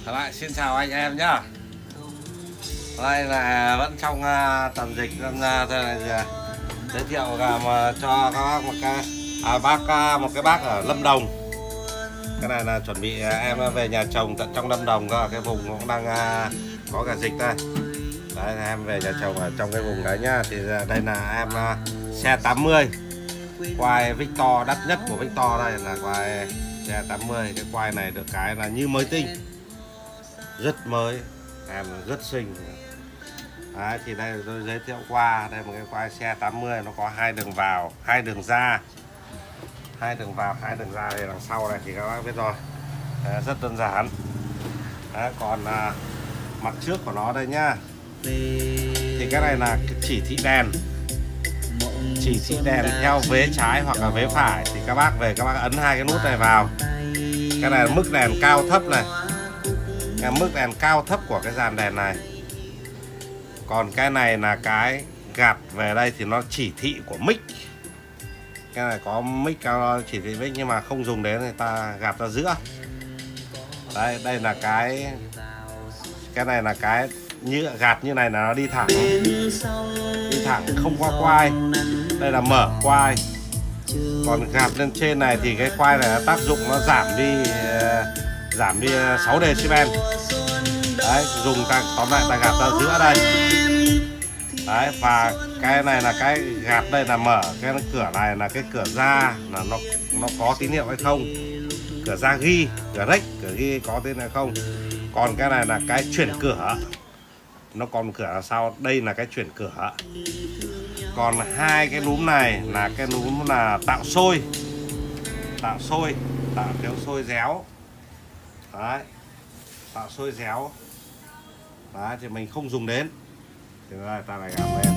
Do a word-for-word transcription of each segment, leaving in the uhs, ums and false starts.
Lại xin chào anh em nhá. Đây là vẫn trong uh, tầm dịch nên uh, thế này uh, giới thiệu uh, mà cho các bác một cái à, bác uh, một cái bác ở Lâm Đồng. Cái này là chuẩn bị uh, em về nhà chồng tận trong Lâm Đồng cơ, cái vùng cũng đang uh, có cả dịch đây. Đấy, em về nhà chồng ở trong cái vùng đấy nhá. Thì uh, đây là em uh, xe tám mươi, quai Victor đắt nhất của Victor, đây là quai xe tám mươi. Cái quai này được cái là như mới tinh, rất mới, em rất xinh. Đấy, thì đây tôi giới thiệu qua đây một cái quai xe tám mươi, nó có hai đường vào, hai đường ra, hai đường vào, hai đường ra. Đây đằng sau này thì các bác biết rồi. Đấy, rất đơn giản. Đấy, còn à, mặt trước của nó đây nhá, thì cái này là chỉ thị đèn, chỉ thị đèn theo vế trái hoặc là vế phải. Thì các bác về các bác ấn hai cái nút này vào. Cái này là mức đèn cao thấp này, cái mức đèn cao thấp của cái dàn đèn này. Còn cái này là cái gạt về đây thì nó chỉ thị của mic. Cái này có mic cao chỉ thị mic nhưng mà không dùng đến, người ta gạt ra giữa. Đây, đây là cái cái này là cái như gạt như này là nó đi thẳng, đi thẳng không qua quai. Đây là mở quai. Còn gạt lên trên này thì cái quai này tác dụng nó giảm đi giảm đi sáu decibel. Đấy, dùng ta tóm lại ta gạt ra giữa đây. Đấy, và cái này là cái gạt đây là mở, cái cửa này là cái cửa ra, là nó nó có tín hiệu hay không. Cửa ra ghi, cửa rách, cửa ghi có tín hiệu hay không. Còn cái này là cái chuyển cửa, nó còn cửa là sau, đây là cái chuyển cửa. Còn hai cái núm này là cái núm là tạo sôi, tạo sôi, tạo kéo sôi réo. Đấy, tạo sôi réo. Đấy, thì mình không dùng đến thì đây, ta lại gạt lên.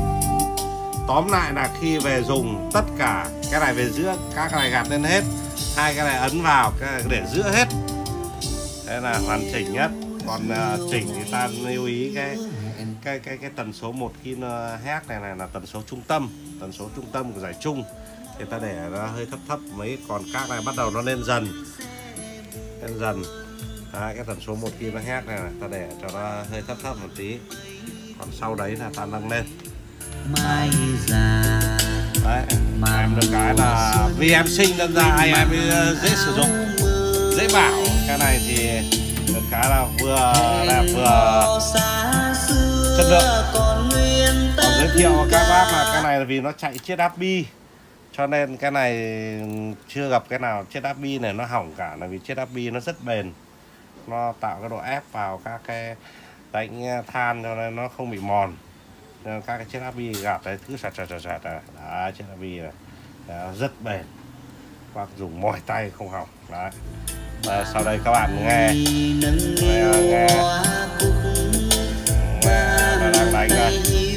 Tóm lại là khi về dùng tất cả cái này về giữa, các cái này gạt lên hết, hai cái này ấn vào, cái này để giữa hết. Đây là hoàn chỉnh nhất. Còn uh, chỉnh thì ta lưu ý cái cái cái cái tần số một ki-lô-héc này này là tần số trung tâm, tần số trung tâm của giải trung. Thì ta để nó hơi thấp thấp mấy, còn các này bắt đầu nó lên dần, lên dần. Đấy, cái tần số một ki-lô-héc này, này ta để cho nó hơi thấp thấp một tí. Còn sau đấy là ta nâng lên. Đấy, em được cái là vì em sinh nên ra ai em dễ sử dụng, dễ bảo. Cái này thì được cái là vừa đẹp vừa chất lượng. Còn giới thiệu các bác là cái này là vì nó chạy chiết áp bi, cho nên cái này chưa gặp cái nào chiết áp bi này nó hỏng cả, là vì chiết áp bi nó rất bền, nó tạo cái độ ép vào các cái đánh than cho nên nó không bị mòn. Nên các cái chiếc áp bi gạt đấy cứ sạt sạt sạt sạt này. Đấy, chiếc áp bi này đấy, rất bền, các dùng mỏi tay không hỏng. Đấy. Và sau đây các bạn nghe nghe nghe, nghe là đang đánh đây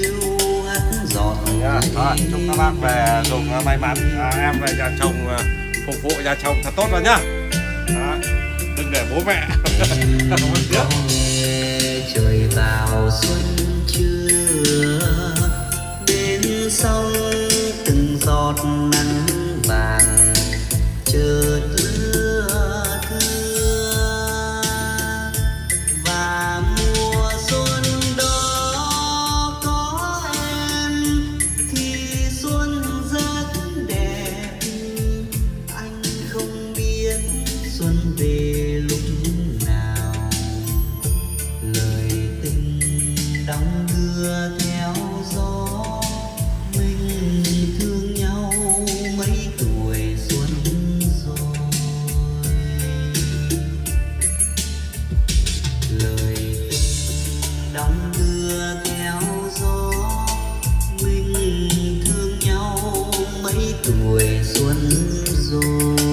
nhá. Rồi, chúc các bác về dùng may mắn. À, em về nhà chồng phục vụ nhà chồng thật tốt vào nhá. Đấy. Đừng để bố mẹ không biết. Trời vào xuân chưa đến sông, từng giọt nắng vàng chợt lưa thưa. Và mùa xuân đó có em thì xuân rất đẹp. Anh không biết xuân về lúc nào, lời tình đong đưa theo gió. Mình thương nhau mấy tuổi xuân rồi. Lời tình đong đưa theo gió. Mình thương nhau mấy tuổi xuân rồi.